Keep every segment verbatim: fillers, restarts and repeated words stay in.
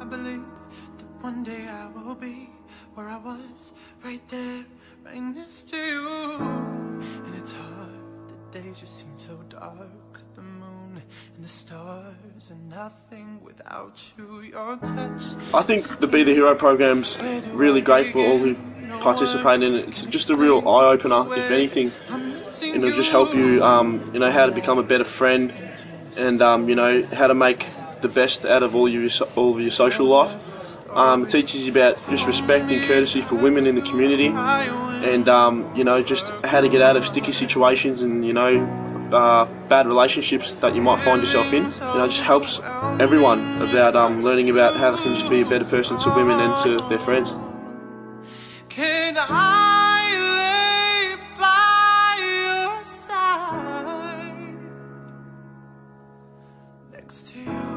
believe that one day I will be where I was, right there, right next to you. And it's hard, the days just seem so dark. The moon and the stars are nothing without you. Your touch. I think the Be the Hero program's really great for all who participate in it. It's just a real eye-opener, if anything. And it'll just help you, um, you know, how to become a better friend, and um, you know, how to make the best out of all your all of your social life. Um, it teaches you about just respect and courtesy for women in the community, and um, you know, just how to get out of sticky situations and you know, uh, bad relationships that you might find yourself in. You know, it just helps everyone about um, learning about how they can just be a better person to women and to their friends. Can I lay by your side next to you?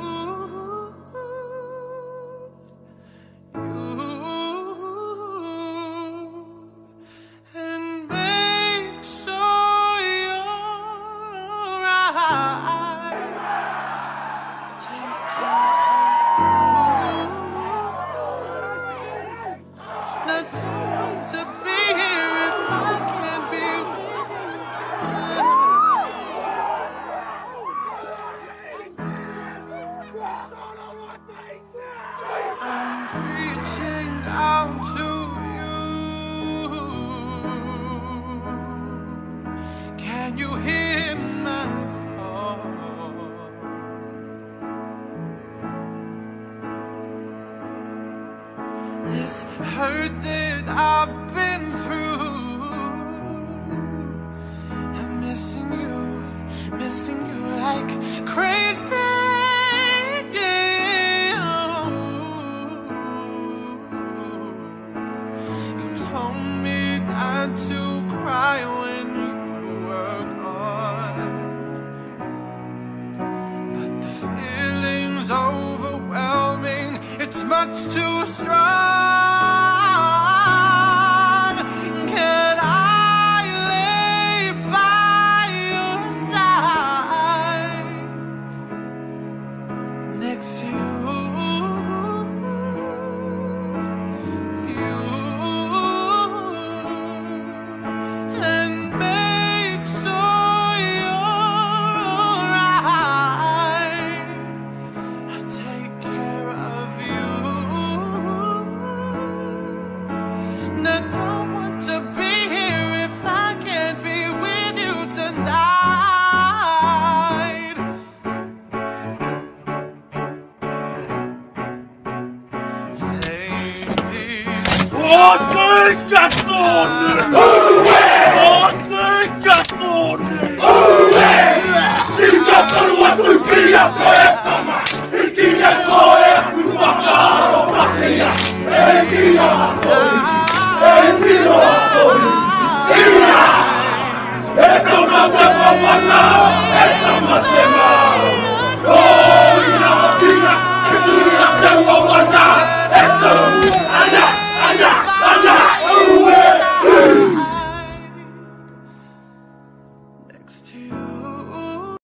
Can you hear my call? This hurt that I've been through, I'm missing you, missing you like crazy. Yeah. You told me not to cry when overwhelming, it's much too strong. Can I lay by your side next to you, you, and make sure you're alright? Take care of you. And I don't want to be here if I can't be with you tonight. Lady, Oh, good, that's on!